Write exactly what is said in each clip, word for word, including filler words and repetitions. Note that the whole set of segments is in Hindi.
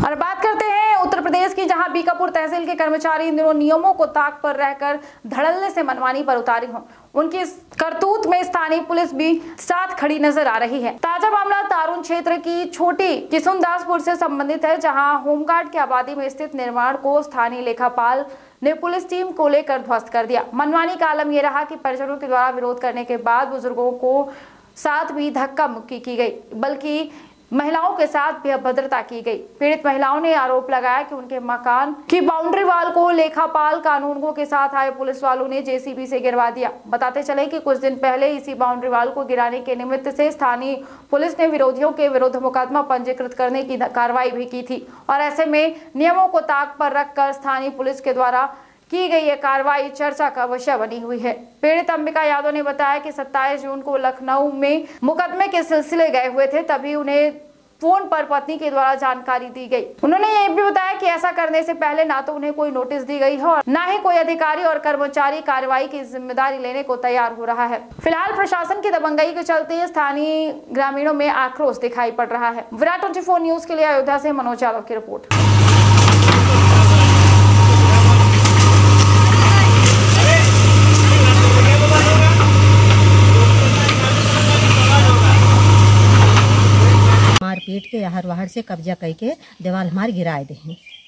और बात करते हैं उत्तर प्रदेश की, जहां बीकापुर तहसील के कर्मचारी इन दिनों नियमों को ताक पर रहकर धड़ल्ले से मनमानी पर उतारी हों। उनकी इस करतूत में स्थानीय पुलिस भी साथ खड़ी नजर आ रही है। ताजा मामला तारून क्षेत्र की छोटी किशुनदासपुर से संबंधित है, जहां होमगार्ड की आबादी में स्थित निर्माण को स्थानीय लेखापाल ने पुलिस टीम को लेकर ध्वस्त कर दिया। मनमानी का आलम यह रहा कि परिजनों के द्वारा विरोध करने के बाद बुजुर्गों को साथ भी धक्का मुक्की की गई, बल्कि महिलाओं के साथ भी अभद्रता की गई। पीड़ित महिलाओं ने आरोप लगाया कि उनके मकान की बाउंड्री वाल को लेखापाल कानूनगो के साथ आए पुलिस वालों ने जेसीबी से गिरवा दिया। बताते चले कि कुछ दिन पहले इसी बाउंड्री वाल को गिराने के निमित्त से स्थानीय पुलिस ने विरोधियों के विरुद्ध मुकदमा पंजीकृत करने की कार्रवाई भी की थी, और ऐसे में नियमों को ताक पर रखकर स्थानीय पुलिस के द्वारा की गई ये कार्रवाई चर्चा का विषय बनी हुई है। पीड़ित अंबिका यादव ने बताया कि सत्ताईस जून को लखनऊ में मुकदमे के सिलसिले गए हुए थे, तभी उन्हें फोन पर पत्नी के द्वारा जानकारी दी गई। उन्होंने ये भी बताया कि ऐसा करने से पहले ना तो उन्हें कोई नोटिस दी गई है और ना ही कोई अधिकारी और कर्मचारी कार्रवाई की जिम्मेदारी लेने को तैयार हो रहा है। फिलहाल प्रशासन की दबंगई के चलते स्थानीय ग्रामीणों में आक्रोश दिखाई पड़ रहा है। विराट चौबीस न्यूज के लिए अयोध्या से मनोज यादव की रिपोर्ट। पीट के हर बाहर से कब्जा करके दीवार हमारे गिराए दे।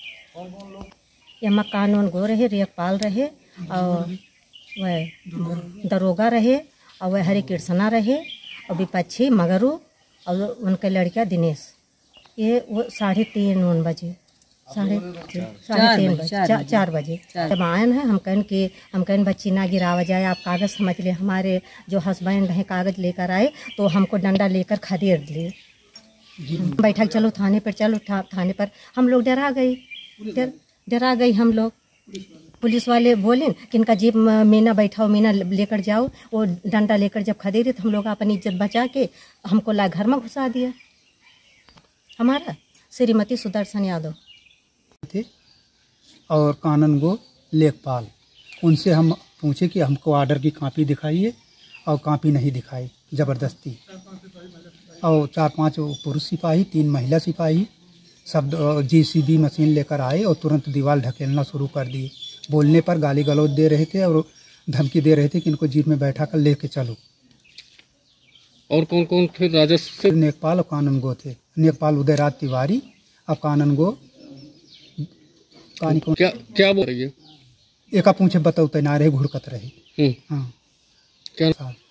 ये मकान उन गो रहे, रेखपाल रहे और वह दरोगा रहे और वह हरे कृष्णा रहे और विपक्षी मगरू और उनके लड़का दिनेश। ये वो साढ़े तीन उन बजे साढ़े साढ़े तीन बजे चार बजे जब आयन है, हम कहन कि हम कहन बच्ची ना गिरावा जाए, आप कागज़ समझ ले। हमारे जो हस्बैंड हैं कागज़ लेकर आए तो हमको डंडा लेकर खदेड़ लिए। बैठक चलो थाने पर, चलो था, थाने पर। हम लोग डरा गए डर डरा गई हम लोग। पुलिस वाले बोले कि इनका जीप में ना बैठाओ, मीना लेकर जाओ। वो डंडा लेकर जब खदेड़े तो हम लोग अपनी इज्जत बचा के हमको ला घर में घुसा दिया। हमारा श्रीमती सुदर्शन यादव थे और कानन गो लेखपाल। उनसे हम पूछे कि हमको ऑर्डर की कॉपी दिखाइए, और कॉपी नहीं दिखाई ज़बरदस्ती। और चार पांच पुरुष सिपाही, तीन महिला सिपाही सब जेसीबी मशीन लेकर आए और तुरंत दीवार ढकेलना शुरू कर दिए। बोलने पर गाली गलौज दे रहे थे और धमकी दे रहे थे कि इनको जीप में बैठा कर लेके चलो। और कौन कौन थे? राजस्व नेकपाल और कानन गो थे। नेकपाल उदयराज तिवारी और कानन गो कहानी क्या क्या बोल रही है? एका पूछे बताओ तैनार रहे, घुड़कत रहे। हाँ क्या